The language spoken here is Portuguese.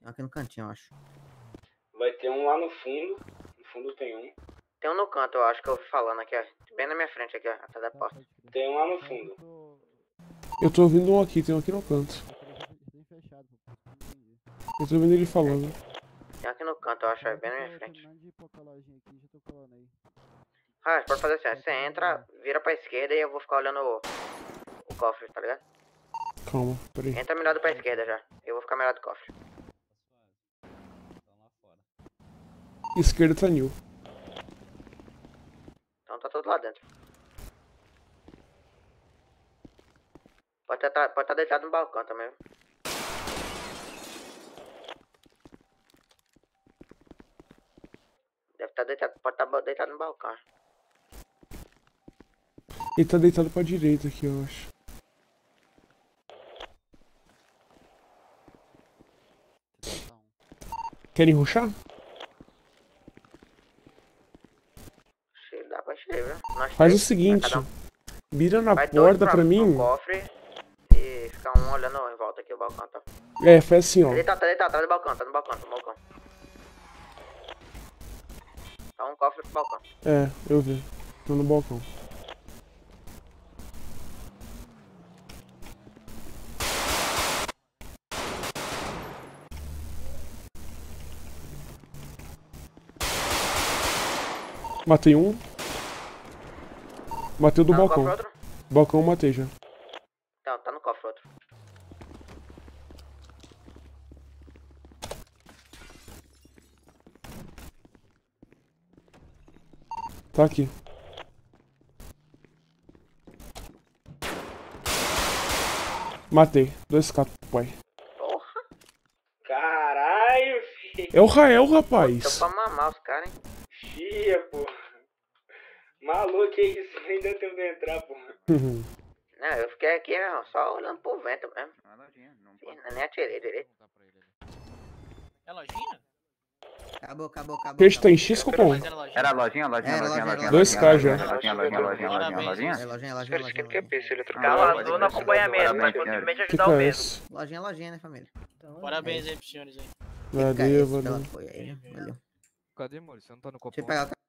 Aqui no cantinho, eu acho. Vai ter um lá no fundo. No fundo tem um. Tem um no canto, eu acho que eu ouvi falando aqui, ó. Bem na minha frente aqui, ó. Atrás da porta. Tem um lá no fundo. Eu tô ouvindo um aqui, tem um aqui no canto. Eu tô ouvindo ele falando. Tem aqui no canto, eu acho, é bem na minha frente. Ah, pode fazer assim, ó. Você entra, vira pra esquerda e eu vou ficar olhando o cofre, tá ligado? Calma, peraí. Entra mirado pra esquerda já. Eu vou ficar mirado do cofre. Esquerda tá new. Então tá tudo lá dentro. Pode estar deitado no balcão também. Deve estar deitado, pode estar deitado no balcão. Ele tá deitado pra direita aqui, eu acho. Querem rushar? Dá pra encher, viu? Nós Faz o três, seguinte. cada um. Vira na Vai dois porta pra mim. no cofre e fica um olhando em volta aqui o balcão, tá? É, faz assim, ó. Ele tá deitado atrás do balcão, tá no balcão, tá no balcão. Tá um cofre pro balcão. É, eu vi. Tô no balcão. Matei um. Matei o do Tá no balcão. cofre outro? Balcão eu matei já. Tá no cofre outro. Tá aqui. Matei. 2K, pai. Porra. Caralho, filho. É o Rael, Tô rapaz. pra mamar os caras, hein? Chia, porra. Maluco, que isso? Nem deu tempo de entrar, porra. Não, eu fiquei aqui, meu irmão, só olhando pro vento mesmo. Sim, nem atirei direito. É lojinha? Acabou. Peixe tá em X, cupom? Mas era lojinha? Era lojinha. 2K já. Lojinha. Carro azul no acompanhamento, mas possivelmente Que ajudar que o é mesmo. esse? Lojinha, né, família? Então, Parabéns aí pros senhores aí. Valeu, valeu. Valeu. Cadê, amor? Você não tá no Deixa eu copom? pegar o